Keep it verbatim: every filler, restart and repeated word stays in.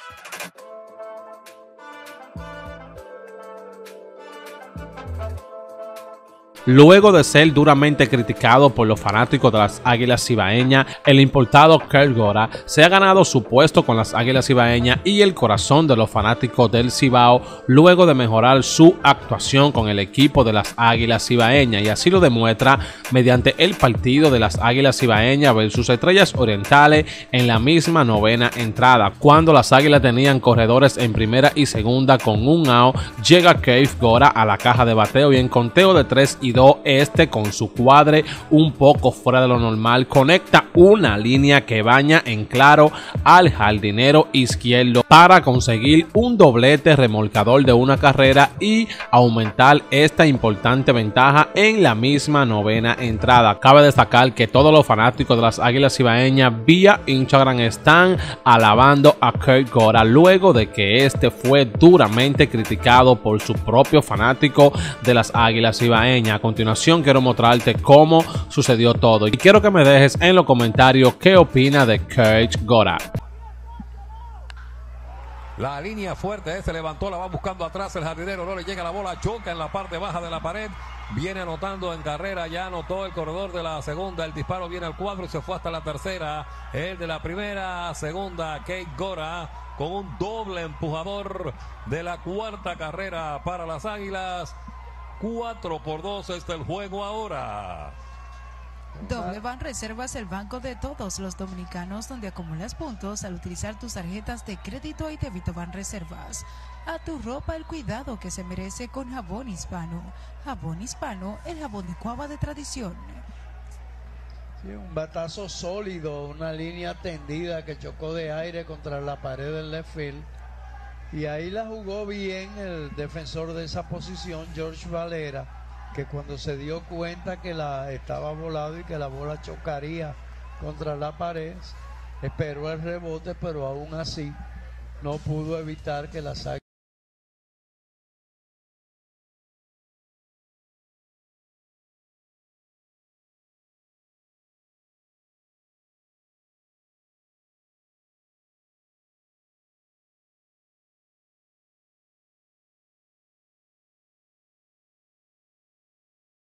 Luego de ser duramente criticado por los fanáticos de las Águilas Cibaeñas, el importado Kurt Gora se ha ganado su puesto con las Águilas Cibaeñas y el corazón de los fanáticos del Cibao luego de mejorar su actuación con el equipo de las Águilas Cibaeñas, y así lo demuestra mediante el partido de las Águilas Cibaeñas versus Estrellas Orientales en la misma novena entrada. Cuando las Águilas tenían corredores en primera y segunda con un out, llega Kurt Gora a la caja de bateo y en conteo de tres y este, con su cuadre un poco fuera de lo normal, conecta una línea que baña en claro al jardinero izquierdo para conseguir un doblete remolcador de una carrera y aumentar esta importante ventaja en la misma novena entrada. Cabe destacar que todos los fanáticos de las Águilas Cibaeñas vía Instagram están alabando a Kurt Gora luego de que este fue duramente criticado por su propio fanático de las Águilas Cibaeñas. A continuación quiero mostrarte cómo sucedió todo y quiero que me dejes en los comentarios qué opina de Kurt Gora. La línea fuerte, se levantó, la va buscando atrás el jardinero, no le llega la bola, choca en la parte baja de la pared, viene anotando en carrera, ya anotó el corredor de la segunda, el disparo viene al cuadro y se fue hasta la tercera, el de la primera, segunda, Kurt Gora, con un doble empujador de la cuarta carrera para las Águilas. cuatro por dos está el juego ahora. Doble Banreservas, el banco de todos los dominicanos, donde acumulas puntos al utilizar tus tarjetas de crédito y débito Banreservas. A tu ropa el cuidado que se merece con Jabón Hispano. Jabón Hispano, el jabón de cuava de tradición. Sí, un batazo sólido, una línea tendida que chocó de aire contra la pared del left field. Y ahí la jugó bien el defensor de esa posición, George Valera, que cuando se dio cuenta que la estaba volado y que la bola chocaría contra la pared, esperó el rebote, pero aún así no pudo evitar que la saque.